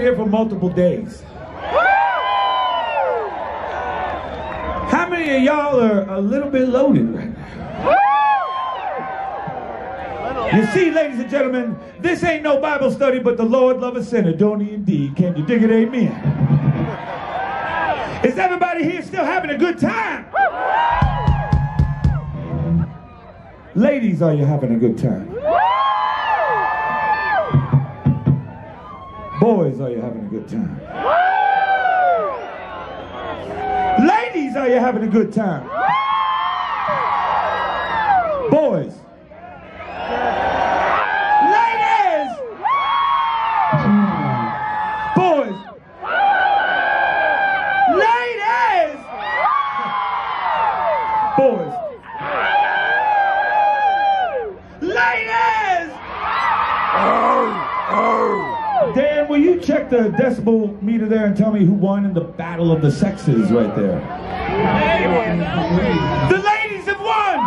here for multiple days. How many of y'all are a little bit loaded right now? You see, ladies and gentlemen, this ain't no Bible study, but the Lord love a sinner, don't he indeed? Can you dig it? Amen. Is everybody here still having a good time? Ladies, are you having a good time? Boys, are you having a good time? Ladies, are you having a good time? Boys. Ladies! Boys. Ladies! Boys. Ladies! Dan, will you check the decibel meter there and tell me who won in the battle of the sexes right there? The ladies have won!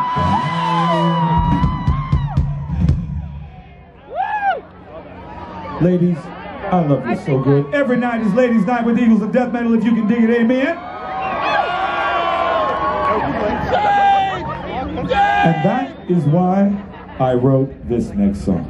Ladies, I love you so good. Every night is ladies' night with Eagles of Death Metal, if you can dig it, amen? And that is why I wrote this next song.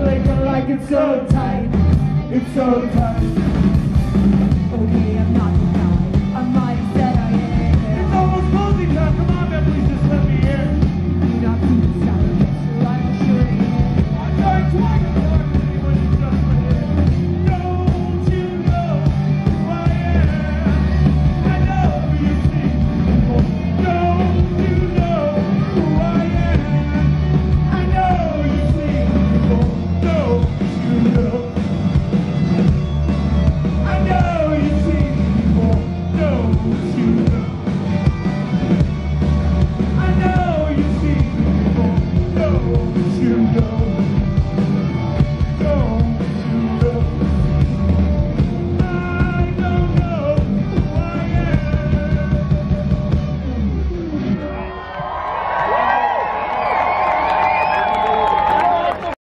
It's so tight, okay, I'm not